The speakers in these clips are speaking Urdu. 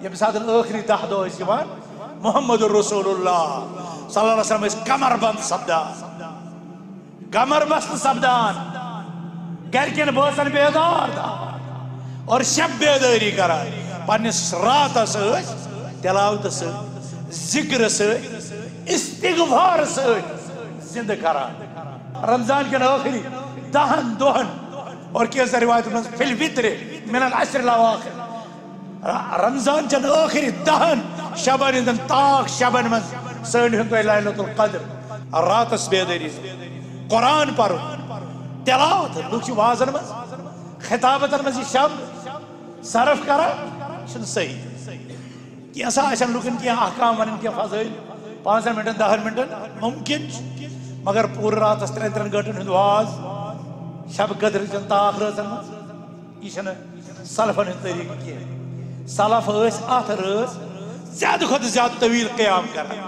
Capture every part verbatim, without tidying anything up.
یم سات آخری دہ دہ محمد الرسول اللہ صلی اللہ علیہ وسلم اس کمر بند سپدان کمر بست سپدان گرکن بوزن بیدار دان اور شب بیداری کران پنس رات ست تلاوت ست ذکر ست استغفار ست زندہ کران رمضان کے آخری دہن دہن اور کیسا روایت میں فی الفطر من العشر الاواخر رمضان چن آخری دہن شبن اندن تاک شبن من سن ہندو لیلۃ القدر رات اس بیداری قرآن پڑھو تلاوت لوگ وازن من خطابتن من شب صرف کران چھن صحیح کیسا آشان لوگن کیا احکام ونن کیا فضائل پانچ منٹن دہن منٹن ممکن مگر پور رات اس ترین ترین گھٹن ہند واز شب قدر چن تاخ رسن من یہ چھن سلفن ہند طریقہ کیا سلف اس ات رس زیادہ خود زیادہ طویل قیام کران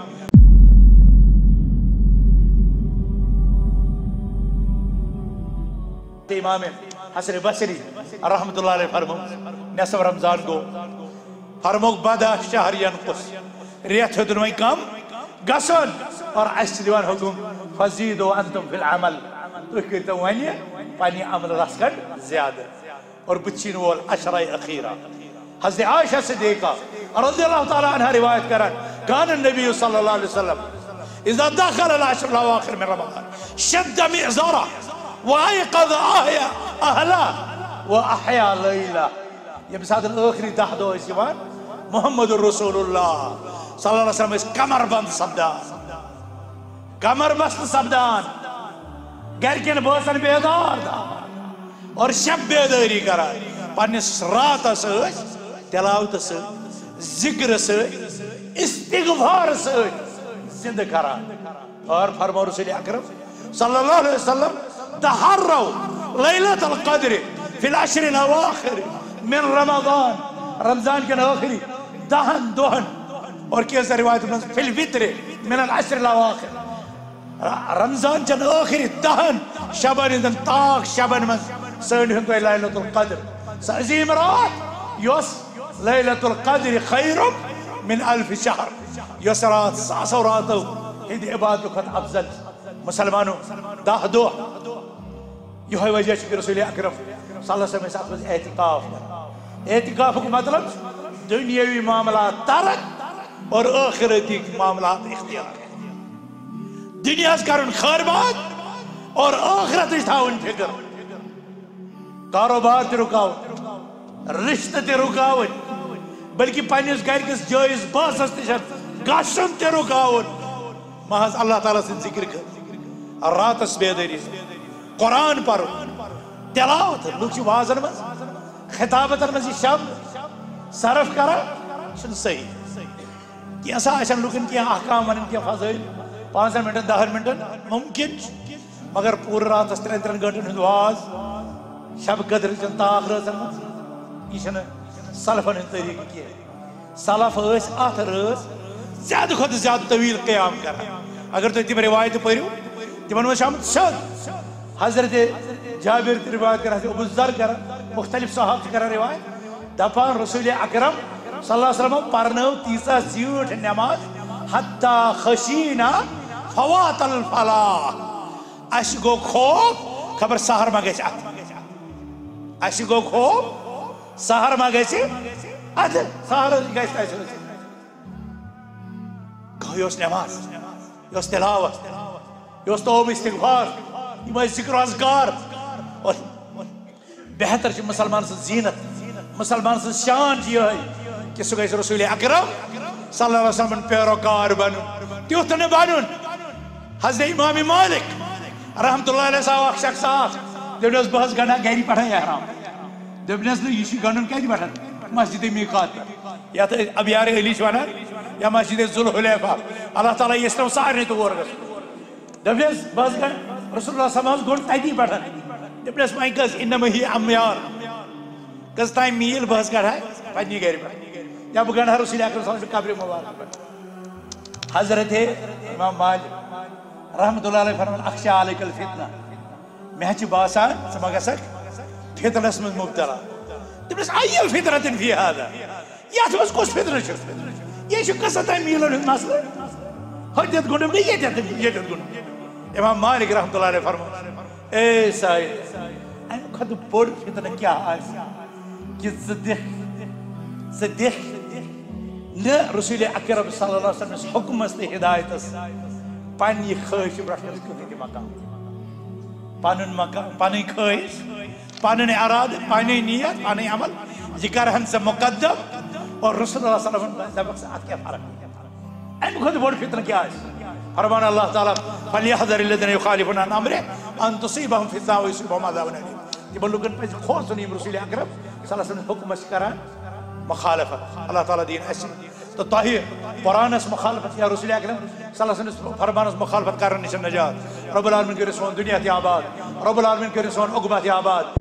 امام حسن بصری رحمت اللہ علیہ فرمو نصف رمضان کو فرمو بدا شہر ینقص ریت ہدنوئی کم گسن اور اس دیوان حکم فزیدو انتم فی العمل تو کہتا ونی پانی عمل رسکن زیادہ اور بچین وول عشرہ اخیرہ حضرت عائشہ صدیقہ رضی اللہ تعالی عنہ روایت کرن کان النبی صلی اللہ علیہ وسلم اذا دخل العشر الاواخر من رمضان شد معذرہ وایقظ اہلا واحیا لیلہ یم سات آخری دہ دہ یوان محمد الرسول اللہ صلی اللہ علیہ وسلم اس کمر بند سپدان کمر بست سپدان گرکن بوزن بیدار دان اور شب بیداری کران پنس رات ست تلاوت ست ذکر ست استغفار ست زندہ کران اور فرمو رسول اکرم صلی اللہ علیہ وسلم تحروا لیلۃ القدر فی العشر الاواخر من رمضان رمضان کے آخری دہن دہن اور کیسا روایت میں فی الفطر من العشر الاواخر رمضان چن آخری دہن شبن اندن تاک شبن من سن ہندو لیلۃ القدر سعظیم رات یوس لیلۃ القدر خیر من الف شہر یوس رات ساسو راتو ہند عبادت خط افضل مسلمانوں دہ دہ یہ وجہ کہ رسول اکرم صلی اللہ علیہ وسلم اعتکاف اعتکاف کو مطلب دنیاوی معاملات ترک اور آخرتی معاملات اختیار دنیا کرن خیربات اور آخرت تھاون فکر کاروبار تے رکاوٹ رشتہ تے رکاوٹ بلکہ پنس گرکس جائز باسس تہ گھن تے رکاوٹ محض اللہ تعالیٰ سے ذکر کر راتس بیداری قرآن پڑھو تلاوت لوگ وازن من خطابتن من شب صرف کران چھن صحیح کیسا آشان لوگن کیا احکام ونن کیا فضائل پانچ منٹن دہن منٹن ممکن مگر پور رات اس ترین ترین گھٹن ہند واز شب قدر چن تاخ رسن من یہ چھن سلفن ہند طریقہ کیا سلف اس ات رس زیادہ خود زیادہ طویل قیام کران اگر تو تم روایت پڑھو تمن من شامت شد حضرت جابر روایت کران ابو ذر کران مختلف صحابہ کران روایت دپان رسول اکرم صلی اللہ علیہ وسلم پرنو تیسا زیوٹ نماز حتی خشینا فوات الفلاح اس گو خوف خبر سہر ما گیس ات اس گو خوف سہر ما گیس ات سہر گیس ایسے یوس نماز یوس تلاوت یوس توبہ استغفار یہ ذکر و اذکار اور بہتر چھ مسلمان سے زینت مسلمان سے شان یہ کہ سو گیس رسول اکرم صلی اللہ علیہ وسلم پیروکار بنن تیوت نے بنن حضرت امام مالک رحمت اللہ علیہ صاحب اخ شخص آخ دبنس بہس گنا گیری پڑھن احرام دبنس یہ چھ گنن کیا پڑھن مسجد میقات یا تو ابیار علی چھ یا مسجد ذوالحلیفہ اللہ تعالیٰ یہ اسلام سارے تو اور گس دبنس بہس گن رسول اللہ صلی اللہ علیہ وسلم گن تیتی پڑھن دبنس مائی کس انما ہی امیار کس تائم میل بہس گڑھ ہے پنی گیری پڑھن یا بگن ہر رسول اکرم صلی اللہ علیہ وسلم قبر مبارک پڑھن حضرت امام مالک رحمت اللہ علیہ فرمان اخشا علیک الفتنہ میں چھ باسان سمگا سک فتنس من مبتلا دبنس ای فتنة فی هذا یتھ مز کس فتنہ چھ یہ چھ قصہ تہ میلن ہند مسئلہ حجت گنڈم گئی یتھ یتھ گنڈم امام مالک رحمۃ اللہ علیہ فرمو اے سائل امہ کھت بوڑ فتنہ کیا آس کہ ژٕ دِکھ ژٕ دِکھ نہ رسول اکرم صلی اللہ علیہ وسلم حکمس تہ ہدایتس پنہ خواہش برٹھنس کہین تہ مقام پنن مقام پنن خواہش پنن اراد پنن نیت پنن عمل یہ کرہن سے مقدم اور رسول اللہ صلی اللہ علیہ وسلم دپک ات کیا فرق امہ کھت بوڑ فتنہ کیا آس فرمان اللہ تعالیٰ فَلْيَحْذَرِ الَّذِينَ يُخَالِفُونَ عَنْ أَمْرِهِ أَن تُصِيبَهُمْ فِتْنَةٌ أَوْ يُصِيبَهُمْ عَذَابٌ أَلِيمٌ تمن لوگن پہ کھوژُن یِم رسول اکرم صلی اللہ علیہ وسلم حکم کران مخالفت اللہ تعالیٰ دین اس تو تۄہہِ قرآنس مخالفت یا رسول اکرم صلی اللہ علیہ وسلم فرمانس مخالفت کرن نش نجات رب العالمین کٔرِنۍ سون دنیا تہِ آباد رب العالمین کٔرِنۍ سون عقبہ تہِ آباد